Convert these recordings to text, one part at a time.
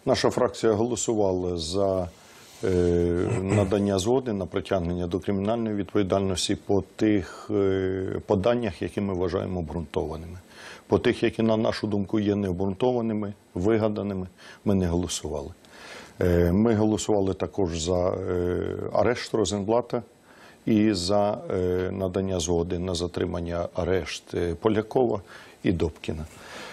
Наша фракція голосувала за надання згоди на притягнення до кримінальної відповідальності по тих поданнях, які ми вважаємо обґрунтованими. По тих, які, на нашу думку, є необґрунтованими, вигаданими, ми не голосували. Ми голосували також за арешт Розенблата і за надання згоди на затримання, арешт Полякова і Добкіна.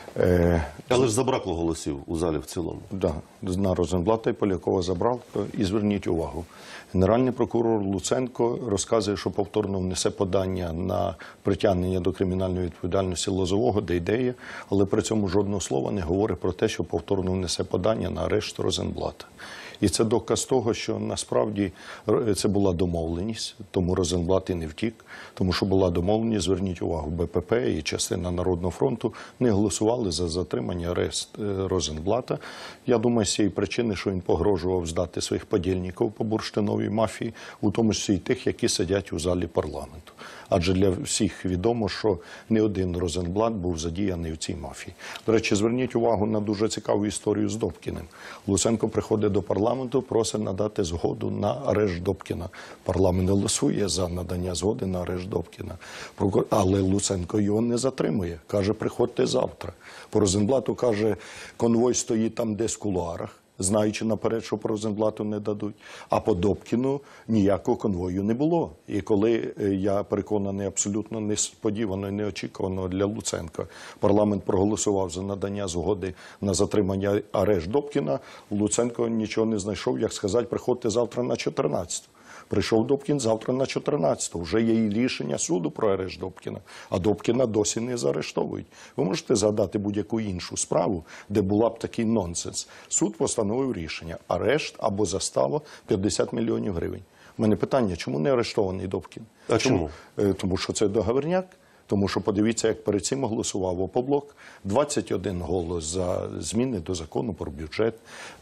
Але ж забракло голосів у залі в цілому. Так, на Розенблата і Полякова забрав. І зверніть увагу, Генеральний прокурор Луценко розказує, що повторно внесе подання на притягнення до кримінальної відповідальності Лозового, Дейдея, але при цьому жодного слова не говорить про те, що повторно внесе подання на арешт Розенблата. І це доказ того, що насправді це була домовленість, тому Розенблат і не втік, тому що була домовленість, зверніть увагу, БПП і частина Народного фронту не голосували за затримання, арешт Розенблата. Я думаю, з цієї причини, що він погрожував здати своїх подільників по бурштиновій мафії, у тому числі і тих, які сидять у залі парламенту. Адже для всіх відомо, що не один Розенблат був задіяний в цій мафії. До речі, зверніть увагу на дуже цікаву історію з Добкіним. Луценко приходить до парламенту, просить надати згоду на арешт Добкіна. Парламент голосує за надання згоди на арешт Добкіна. Але Луценко його не затримує. Каже, приходьте завтра. По Розенблату каже, конвой стоїть там десь в кулуарах, знаючи наперед, що по Розенблату не дадуть. А по Добкіну ніякого конвою не було. І коли, я переконаний, абсолютно несподівано і неочікувано для Луценка, парламент проголосував за надання згоди на затримання, арешт Добкіна, Луценко нічого не знайшов, як сказати, приходьте завтра на 14-ту. Прийшов Добкін завтра на 14-ту. Вже є і рішення суду про арешт Добкіна, а Добкіна досі не заарештовують. Ви можете згадати будь-яку іншу справу, де була б такий нонсенс. Суд постановив рішення – арешт або застава 50 мільйонів гривень. У мене питання, чому не арештований Добкін? А чому? Тому що це договорняк. Тому що подивіться, як перед цим голосував «Опоблок». 21 голос за зміни до закону про бюджет,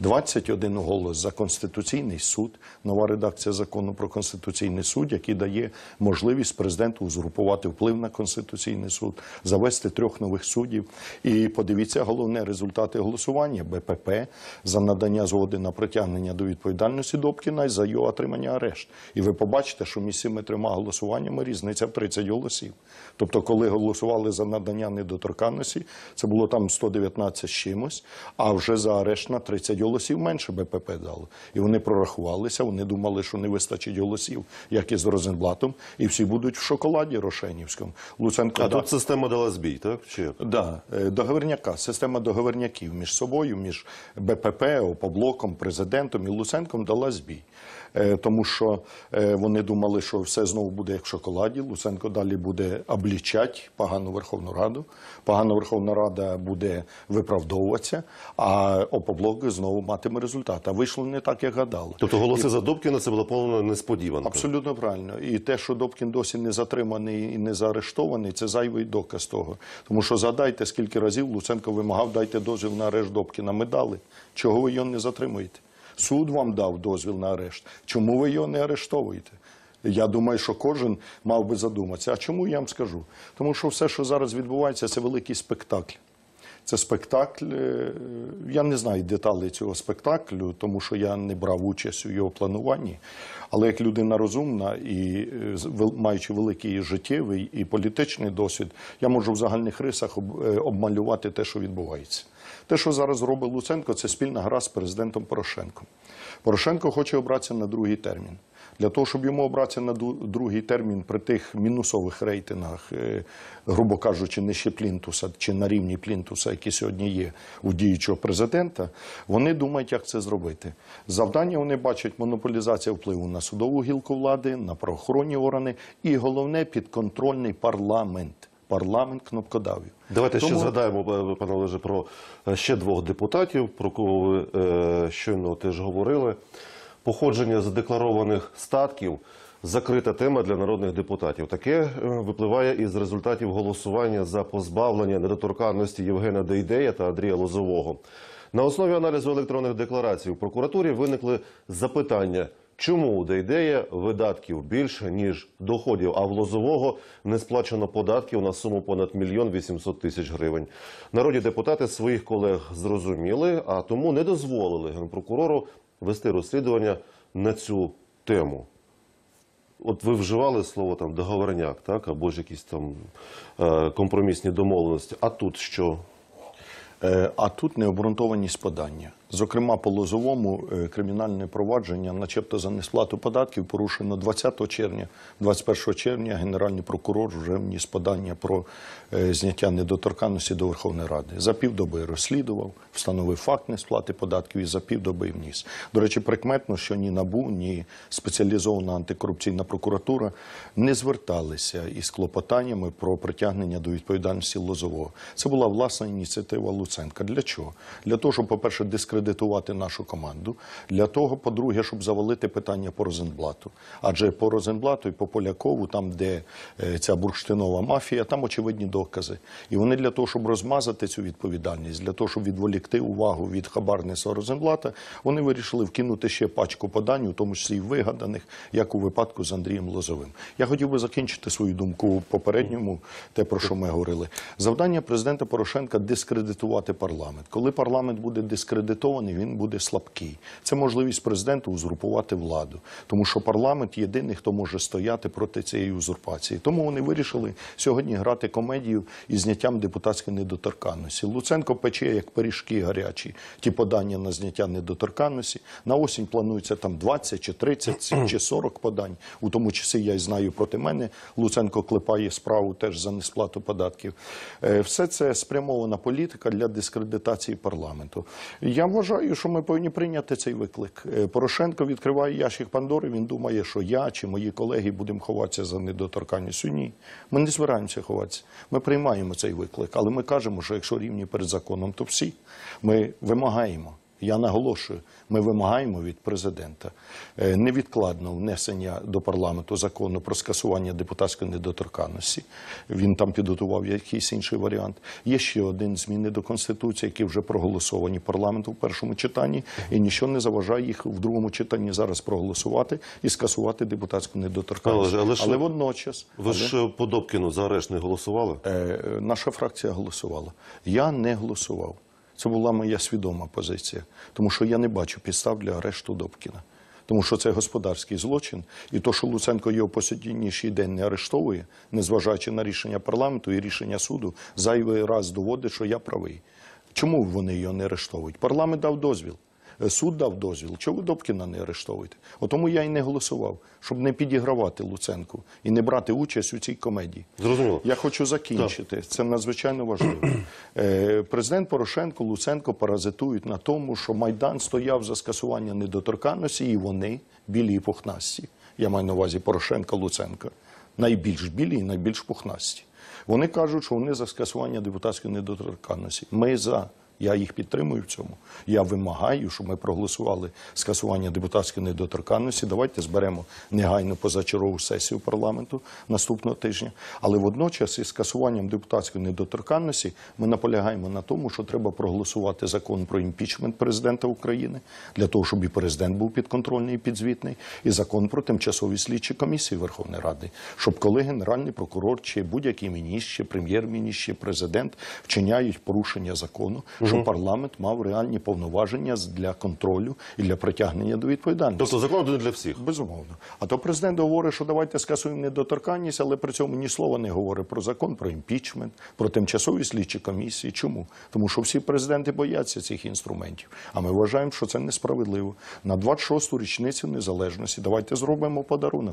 21 голос за Конституційний суд, нова редакція закону про Конституційний суд, який дає можливість президенту узурпувати вплив на Конституційний суд, завести 3 нових суддів. І подивіться, головне, результати голосування БПП за надання згоди на притягнення до відповідальності Добкіна і за його отримання арешт. І ви побачите, що між цими 3 голосуваннями різниця в 30 голосів. Тобто, коли голосували за надання недоторканності, це було там 119 з чимось, а вже за арешт на 30 голосів менше БПП дало. І вони прорахувалися, вони думали, що не вистачить голосів, як і з Розенблатом, і всі будуть в шоколаді рошенівському. Луценко, а тут система дала збій, так? Так, договорняка, система договорняків між собою, між БПП, Опоблоком, президентом і Луценком дала збій. Тому що вони думали, що все знову буде як в шоколаді, Луценко далі буде облічати погану Верховну Раду, погана Верховна Рада буде виправдовуватися, а Опоблок знову матиме результат. А вийшло не так, як гадали. Тобто голоси за Добкіна – це було повно несподіванка. Абсолютно правильно. І те, що Добкін досі не затриманий і не заарештований, це зайвий доказ того. Тому що згадайте, скільки разів Луценко вимагав, дайте дозвіл на арешт Добкіна. Ми дали. Чого ви його не затримуєте? Суд вам дав дозвіл на арешт. Чому ви його не арештовуєте? Я думаю, що кожен мав би задуматися. А чому я вам скажу? Тому що все, що зараз відбувається, це великий спектакль. Це спектакль, я не знаю деталей цього спектаклю, тому що я не брав участь у його плануванні. Але як людина розумна і маючи великий життєвий і політичний досвід, я можу в загальних рисах обмалювати те, що відбувається. Те, що зараз робить Луценко, це спільна гра з президентом Порошенком. Порошенко хоче обратися на другий термін. Для того, щоб йому обратися на другий термін при тих мінусових рейтингах, грубо кажучи, нижче плінтуса чи на рівні плінтуса, які сьогодні є у діючого президента, вони думають, як це зробити. Завдання вони бачать монополізація впливу на судову гілку влади, на правоохоронні органи і, головне, підконтрольний парламент. Парламент кнопкодавів. Давайте ще згадаємо, пане Олеже, про ще 2 депутатів, про кого ви щойно теж говорили. Походження задекларованих статків – закрита тема для народних депутатів. Таке випливає із результатів голосування за позбавлення недоторканності Євгена Дейдея та Андрія Лозового. На основі аналізу електронних декларацій у прокуратурі виникли запитання, чому у Дейдея видатків більше, ніж доходів, а в Лозового не сплачено податків на суму понад 1 800 000 гривень. Народні депутати своїх колег зрозуміли, а тому не дозволили Генпрокурору вести розслідування на цю тему. От ви вживали слово там договорняк, так, або ж якісь там компромісні домовленості. А тут що? А тут необґрунтованість подання. Зокрема, по Лозовому кримінальне провадження, начебто за несплату податків, порушено 20 червня. 21 червня Генеральний прокурор вже вніс подання про зняття недоторканності до Верховної Ради. За півдоби розслідував, встановив факт несплати податків і за півдоби вніс. До речі, прикметно, що ні НАБУ, ні спеціалізована антикорупційна прокуратура не зверталися із клопотаннями про притягнення до відповідальності Лозового. Це була власна ініціатива Луценка. Для чого? Для того, щоб, по-перше, дискредитувати нашу команду. Для того, по-друге, щоб завалити питання по Розенблату. Адже по Розенблату і по Полякову, там, де ця бурштинова мафія, там очевидні докази. І вони для того, щоб розмазати цю відповідальність, для того, щоб відволікти увагу від хабарництва Розенблата, вони вирішили вкинути ще пачку подань, у тому числі і вигаданих, як у випадку з Андрієм Лозовим. Я хотів би закінчити свою думку у попередньому, те, про що ми говорили. Завдання президента Порошенка – дискредитувати парламент. Коли парламент буде дискредитований, він буде слабкий. Це можливість президенту узурпувати владу. Тому що парламент єдиний, хто може стояти проти цієї узурпації. Тому вони вирішили сьогодні грати комедію із зняттям депутатської недоторканності. Луценко пече, як пиріжки гарячі, ті подання на зняття недоторканності. На осінь планується там 20 чи 30 чи 40 подань. У тому числі, я й знаю, проти мене Луценко клепає справу теж за несплату податків. Все це спрямована політика для дискредитації парламенту. Я вважаю, що ми повинні прийняти цей виклик. Порошенко відкриває ящик Пандори, він думає, що я чи мої колеги будемо ховатися за недоторканністю. Ні, ми не збираємося ховатися. Ми приймаємо цей виклик, але ми кажемо, що якщо рівні перед законом, то всі. Ми вимагаємо. Я наголошую, ми вимагаємо від президента невідкладного внесення до парламенту закону про скасування депутатської недоторканності. Він там підготував якийсь інший варіант. Є ще один зміни до Конституції, які вже проголосовані парламентом в першому читанні, і нічого не заважає їх в другому читанні зараз проголосувати і скасувати депутатську недоторканність. Але водночас... Ви ж по Добкіну за арешт не голосували? Наша фракція голосувала. Я не голосував. Це була моя свідома позиція, тому що я не бачу підстав для арешту Добкіна. Тому що це господарський злочин, і то, що Луценко його по сьогоднішній день не арештовує, незважаючи на рішення парламенту і рішення суду, зайвий раз доводить, що я правий. Чому вони його не арештовують? Парламент дав дозвіл. Суд дав дозвіл. Чого ви Добкіна не арештовуєте? Тому я і не голосував, щоб не підігравати Луценку і не брати участь у цій комедії. Зрозуміло. Я хочу закінчити. Так. Це надзвичайно важливо. Президент Порошенко, Луценко паразитують на тому, що Майдан стояв за скасування недоторканності, і вони білі і пухнасті. Я маю на увазі Порошенка, Луценка. Найбільш білі і найбільш пухнасті. Вони кажуть, що вони за скасування депутатської недоторканності. Ми за. Я їх підтримую в цьому. Я вимагаю, щоб ми проголосували скасування депутатської недоторканності. Давайте зберемо негайно позачергову сесію парламенту наступного тижня. Але водночас із скасуванням депутатської недоторканності ми наполягаємо на тому, що треба проголосувати закон про імпічмент президента України, для того, щоб і президент був підконтрольний і підзвітний, і закон про тимчасові слідчі комісії Верховної Ради, щоб коли Генеральний прокурор, чи будь-який міністр, чи прем'єр-міністр, чи президент вчиняють порушення закону, щоб парламент мав реальні повноваження для контролю і для притягнення до відповідальності. Тобто закон один для всіх? Безумовно. А то президент говорить, що давайте скасуємо недоторканність, але при цьому ні слова не говорить про закон, про імпічмент, про тимчасові слідчі комісії. Чому? Тому що всі президенти бояться цих інструментів. А ми вважаємо, що це несправедливо. На 26-ту річницю незалежності давайте зробимо подарунок.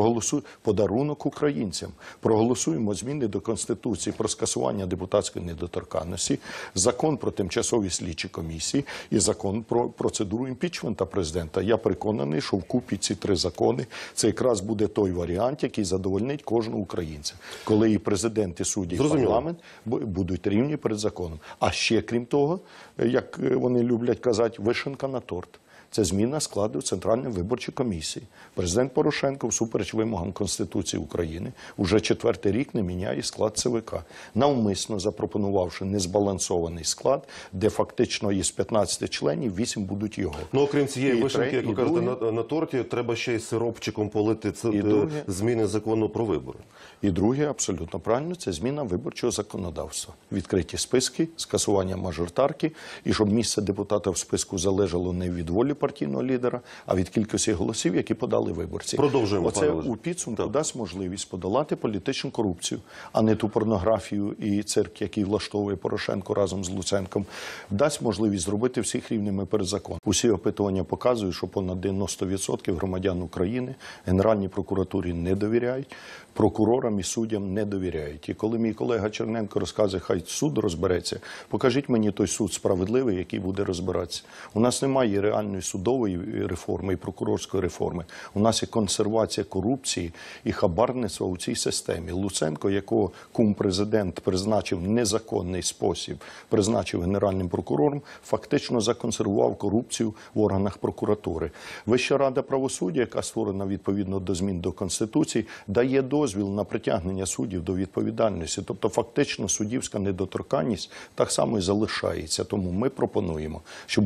Подарунок українцям. Проголосуємо зміни до Конституції про скасування депутатської недоторканності, закон про тимчасові слідчі комісії і закон про процедуру імпічмента президента. Я переконаний, що вкупі ці три закони це якраз буде той варіант, який задовольнить кожного українця. Коли і президент, і судді, і парламент будуть рівні перед законом. А ще, крім того, як вони люблять казати, вишенка на торт. Це зміна складу Центральної виборчої комісії. Президент Порошенко, всупереч вимогам Конституції України, уже 4-й рік не міняє склад ЦВК, навмисно запропонувавши незбалансований склад, де фактично із 15 членів 8 будуть його. Ну, окрім цієї І вишеньки, як ви і кажете, друге- на торті, треба ще й сиропчиком полити друге- зміни закону про вибори. І друге, абсолютно правильно, це зміна виборчого законодавства. Відкриті списки, скасування мажоритарки, і щоб місце депутата в списку залежало не від волі партійного лідера, а від кількості голосів, які подали виборці. Продовжуємо, Оце пане Олеже. у підсумку дасть можливість подолати політичну корупцію, а не ту порнографію і цирк, який влаштовує Порошенко разом з Луценком. Дасть можливість зробити всіх рівними перед законом. Усі опитування показують, що понад 90% громадян України Генеральній прокуратурі не довіряють, прокурорам і суддям не довіряють. І коли мій колега Черненко розказує, хай суд розбереться, покажіть мені той суд справедливий, який буде розбиратися. У нас немає реальної судової реформи і прокурорської реформи. У нас є консервація корупції і хабарництва у цій системі. Луценко, якого кум-президент призначив в незаконний спосіб, призначив генеральним прокурором, фактично законсервував корупцію в органах прокуратури. Вища рада правосуддя, яка створена відповідно до змін до Конституції, дає дозвіл на притягнення суддів до відповідальності. Тобто фактично суддівська недоторканність так само і залишається. Тому ми пропонуємо, щоб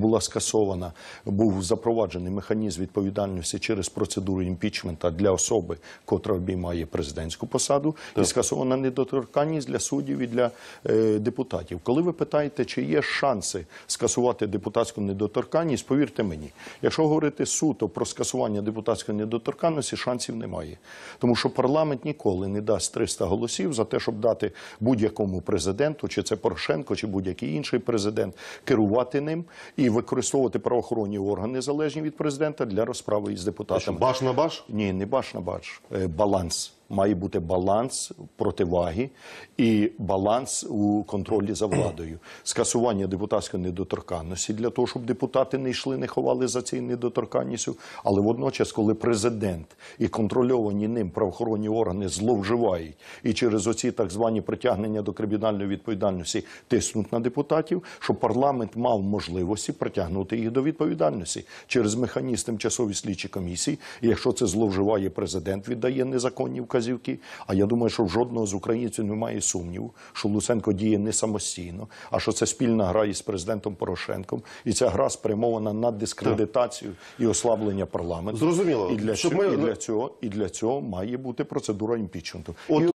був запроваджений механізм відповідальності через процедуру імпічмента для особи, котра обіймає президентську посаду, і скасована недоторканність для суддів і для депутатів. Коли ви питаєте, чи є шанси скасувати депутатську недоторканність, повірте мені, якщо говорити суто про скасування депутатської недоторканності, шансів немає. Тому що парламент ніколи не дасть 300 голосів за те, щоб дати будь-якому президенту, чи це Порошенко, чи будь-який інший президент, керувати ним і використовувати правоохоронні органи, залежні від президента, для розправи із депутатами. Баш на баш? Ні, не баш на баш. Баланс. Має бути баланс противаги і баланс у контролі за владою. Скасування депутатської недоторканності для того, щоб депутати не йшли, не ховали за цією недоторканністю. Але водночас, коли президент і контрольовані ним правоохоронні органи зловживають і через оці так звані притягнення до кримінальної відповідальності тиснуть на депутатів, щоб парламент мав можливості притягнути їх до відповідальності через механізм тимчасової слідчі комісії. І якщо це зловживає президент, віддає незаконні вказівки. А я думаю, що в жодного з українців немає сумніву, що Луценко діє не самостійно, а що це спільна гра із президентом Порошенком. І ця гра спрямована на дискредитацію і ослаблення парламенту. Зрозуміло. І для цього має бути процедура імпічменту.